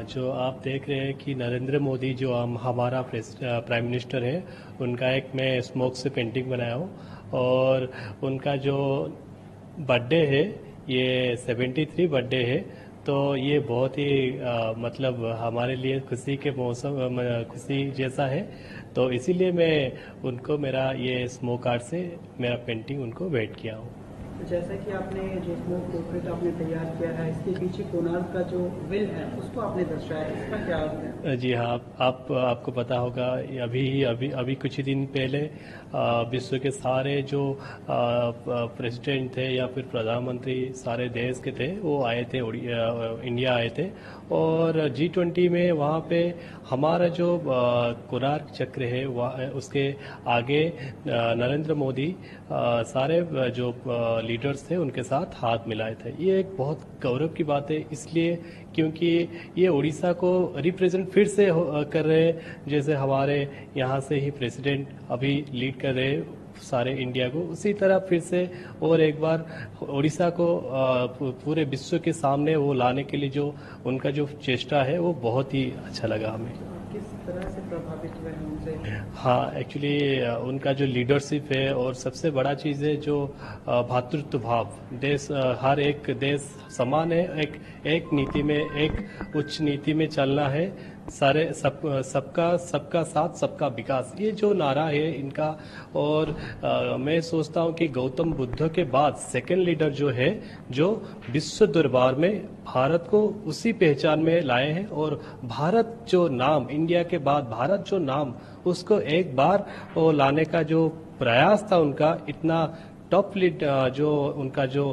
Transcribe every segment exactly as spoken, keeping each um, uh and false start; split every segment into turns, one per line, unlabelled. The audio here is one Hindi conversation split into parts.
जो आप देख रहे हैं कि नरेंद्र मोदी जो हम हमारा प्राइम मिनिस्टर है, उनका एक मैं स्मोक से पेंटिंग बनाया हूँ। और उनका जो बर्थडे है, ये तिहत्तरवीं बर्थडे है। तो ये बहुत ही आ, मतलब हमारे लिए खुशी के मौसम खुशी जैसा है। तो इसीलिए मैं उनको मेरा ये स्मोक आर्ट से मेरा पेंटिंग उनको भेंट किया हूँ।
जैसा कि आपने जो स्मोक पोर्ट्रेट आपने तैयार किया है, इसके पीछे कोणार्क का जो विल है उसको आपने दर्शाया है, इसका क्या अर्थ है?
जी हाँ, आप, आप आपको पता होगा, अभी ही अभी अभी कुछ ही दिन पहले आ, विश्व के सारे जो प्रेसिडेंट थे या फिर प्रधानमंत्री सारे देश के थे, वो आए थे, इंडिया आए थे। और जी ट्वेंटी में वहाँ पे हमारा जो कोणार्क चक्र है वह उसके आगे नरेंद्र मोदी आ, सारे जो लीडर्स थे उनके साथ हाथ मिलाए थे। ये एक बहुत गौरव की बात है, इसलिए क्योंकि ये उड़ीसा को रिप्रेजेंट फिर से कर रहे हैं, जैसे हमारे यहाँ से ही प्रेसिडेंट अभी लीड कर रहे हैं सारे इंडिया को, उसी तरह फिर से और एक बार उड़ीसा को पूरे विश्व के सामने वो लाने के लिए जो उनका जो चेष्टा है वो बहुत ही अच्छा लगा हमें।
किस तरह से प्रभावित हुए हैं उनसे?
हाँ, एक्चुअली उनका जो लीडरशिप है और सबसे बड़ा चीज़ है जो भातृत्व भाव, देश हर एक देश समान है, एक एक नीति में एक उच्च नीति में चलना है, सारे सब सबका सबका साथ सबका विकास, ये जो नारा है इनका। और आ, मैं सोचता हूँ कि गौतम बुद्ध के बाद सेकंड लीडर जो है जो विश्व दरबार में भारत को उसी पहचान में लाए हैं। और भारत जो नाम, इंडिया के बाद भारत जो नाम, उसको एक बार वो लाने का जो प्रयास था उनका, इतना टॉप लीड जो उनका जो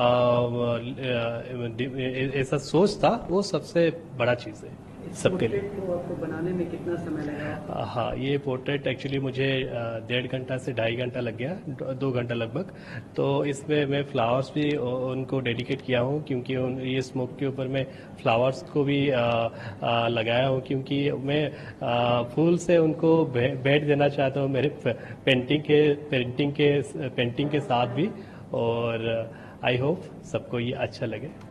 ऐसा सोच था, वो सबसे बड़ा चीज़ है सबके लिए।
को आपको बनाने में कितना समय लगा?
हाँ, ये पोर्ट्रेट एक्चुअली मुझे डेढ़ घंटा से ढाई घंटा लग गया, दो घंटा लगभग। तो इसमें मैं फ्लावर्स भी उनको डेडिकेट किया हूँ, क्योंकि उन ये स्मोक के ऊपर मैं फ्लावर्स को भी आ, आ, लगाया हूँ, क्योंकि मैं आ, फूल से उनको भेंट देना चाहता हूँ मेरे पेंटिंग के पेंटिंग के पेंटिंग के साथ भी। और आई होप सबको ये अच्छा लगे।